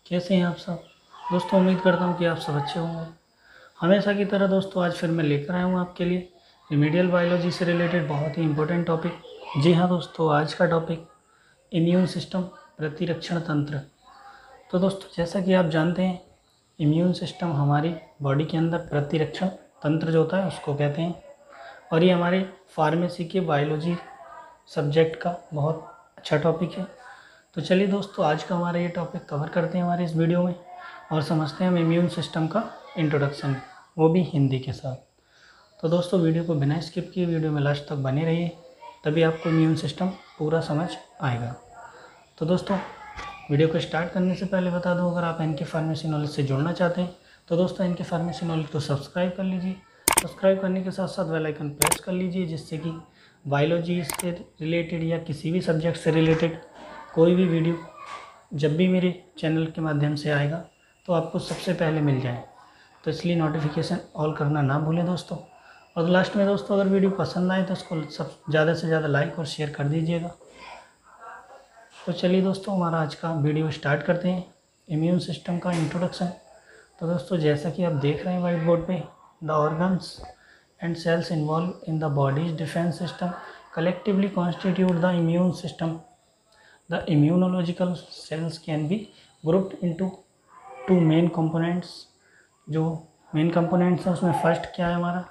कैसे हैं आप सब दोस्तों। उम्मीद करता हूँ कि आप सब अच्छे होंगे। हमेशा की तरह दोस्तों आज फिर मैं लेकर आया हूँ आपके लिए रिमीडियल बायोलॉजी से रिलेटेड बहुत ही इंपॉर्टेंट टॉपिक। जी हाँ दोस्तों, आज का टॉपिक इम्यून सिस्टम, प्रतिरक्षण तंत्र। तो दोस्तों जैसा कि आप जानते हैं, इम्यून सिस्टम हमारी बॉडी के अंदर प्रतिरक्षण तंत्र जो होता है उसको कहते हैं, और ये हमारे फार्मेसी के बायोलॉजी सब्जेक्ट का बहुत अच्छा टॉपिक है। तो चलिए दोस्तों, आज का हमारा ये टॉपिक कवर करते हैं हमारे इस वीडियो में और समझते हैं हम इम्यून सिस्टम का इंट्रोडक्शन, वो भी हिंदी के साथ। तो दोस्तों वीडियो को बिना स्किप किए वीडियो में लास्ट तक बने रहिए, तभी आपको इम्यून सिस्टम पूरा समझ आएगा। तो दोस्तों वीडियो को स्टार्ट करने से पहले बता दूं, अगर आप एनके फार्मेसी नॉलेज से जुड़ना चाहते हैं तो दोस्तों एनके फार्मेसी नॉलेज को सब्सक्राइब कर लीजिए। सब्सक्राइब करने के साथ साथ बेल आइकन प्रेस कर लीजिए, जिससे कि बायोलॉजी से रिलेटेड या किसी भी सब्जेक्ट से रिलेटेड कोई भी वीडियो जब भी मेरे चैनल के माध्यम से आएगा तो आपको सबसे पहले मिल जाए। तो इसलिए नोटिफिकेशन ऑल करना ना भूलें दोस्तों। और लास्ट में दोस्तों, अगर वीडियो पसंद आए तो उसको सब ज़्यादा से ज़्यादा लाइक और शेयर कर दीजिएगा। तो चलिए दोस्तों, हमारा आज का वीडियो स्टार्ट करते हैं, इम्यून सिस्टम का इंट्रोडक्शन। तो दोस्तों जैसा कि आप देख रहे हैं वाइट बोर्ड पे, the organs and cells involve in the body's defence system collectively constitute the immune system. The immunological cells can be grouped into two main components। जो मेन कंपोनेंट्स हैं उसमें फर्स्ट क्या है हमारा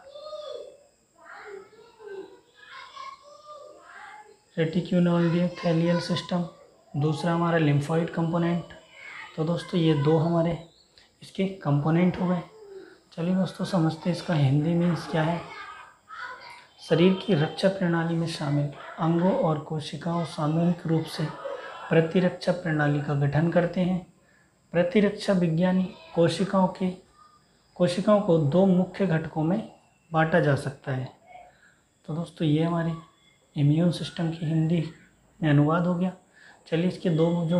रेटिक्यूलोएंडोथेलियल सिस्टम, दूसरा हमारा lymphoid component. तो दोस्तों ये दो हमारे इसके कंपोनेंट हो गए। चलिए दोस्तों समझते हैं इसका हिंदी मीन्स क्या है। शरीर की रक्षा प्रणाली में शामिल अंगों और कोशिकाओं सामूहिक रूप से प्रतिरक्षा प्रणाली का गठन करते हैं। प्रतिरक्षा विज्ञानी कोशिकाओं को दो मुख्य घटकों में बांटा जा सकता है। तो दोस्तों ये हमारे इम्यून सिस्टम की हिंदी में अनुवाद हो गया। चलिए इसके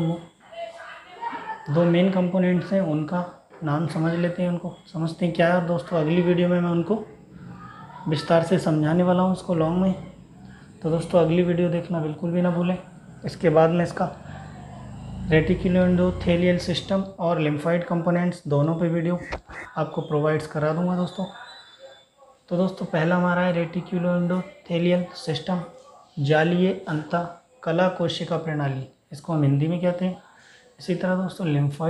दो मेन कंपोनेंट्स हैं उनका नाम समझ लेते हैं, उनको समझते हैं क्या है। दोस्तों अगली वीडियो में मैं उनको विस्तार से समझाने वाला हूँ इसको लॉन्ग में। तो दोस्तों अगली वीडियो देखना बिल्कुल भी ना भूलें। इसके बाद में इसका रेटिक्यूलोएंडोथेलियल सिस्टम और लिम्फोइड कंपोनेंट्स दोनों पे वीडियो आपको प्रोवाइड्स करा दूंगा दोस्तों। तो दोस्तों पहला हमारा है रेटिक्यूलोएंडोथेलियल सिस्टम, जालीय अंतःकला कोशिका प्रणाली, इसको हम हिंदी में कहते हैं। इसी तरह दोस्तों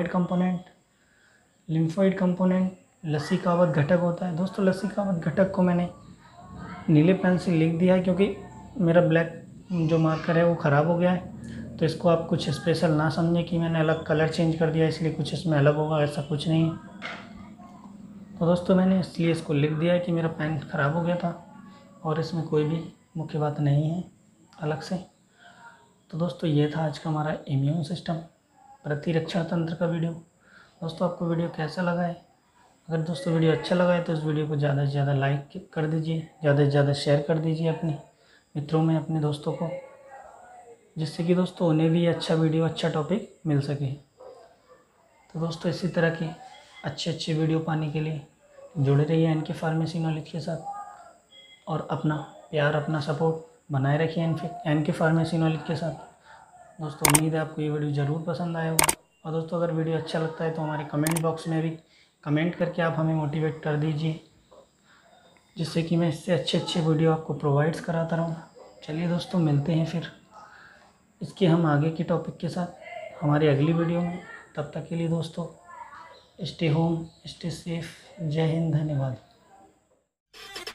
लिम्फोइड कंपोनेंट लसीकावत घटक होता है। दोस्तों लसीकावत घटक को मैंने नीले पेन से लिख दिया है क्योंकि मेरा ब्लैक जो मार्कर है वो ख़राब हो गया है। तो इसको आप कुछ स्पेशल ना समझें कि मैंने अलग कलर चेंज कर दिया इसलिए कुछ इसमें अलग होगा, ऐसा कुछ नहीं है। तो दोस्तों मैंने इसलिए इसको लिख दिया है कि मेरा पेन ख़राब हो गया था और इसमें कोई भी मुख्य बात नहीं है अलग से। तो दोस्तों ये था आज का हमारा इम्यून सिस्टम प्रतिरक्षण तंत्र का वीडियो। दोस्तों आपको वीडियो कैसा लगा है? अगर दोस्तों वीडियो अच्छा लगा है तो इस वीडियो को ज़्यादा से ज़्यादा लाइक कर दीजिए, ज़्यादा से ज़्यादा शेयर कर दीजिए अपने मित्रों में, अपने दोस्तों को, जिससे कि दोस्तों उन्हें भी अच्छा वीडियो, अच्छा टॉपिक मिल सके। तो दोस्तों इसी तरह के अच्छे वीडियो पाने के लिए जुड़े रहिए एनके फार्मेसी नॉलेज के साथ और अपना प्यार, अपना सपोर्ट बनाए रखिए एनके फार्मेसी नॉलेज के साथ। दोस्तों उम्मीद है आपको ये वीडियो ज़रूर पसंद आया होगा। और दोस्तों अगर वीडियो अच्छा लगता है तो हमारे कमेंट बॉक्स में भी कमेंट करके आप हमें मोटिवेट कर दीजिए, जिससे कि मैं इससे अच्छे वीडियो आपको प्रोवाइड्स कराता रहूँ। चलिए दोस्तों मिलते हैं फिर इसके हम आगे के टॉपिक के साथ हमारी अगली वीडियो में। तब तक के लिए दोस्तों स्टे होम, स्टे सेफ, जय हिंद, धन्यवाद।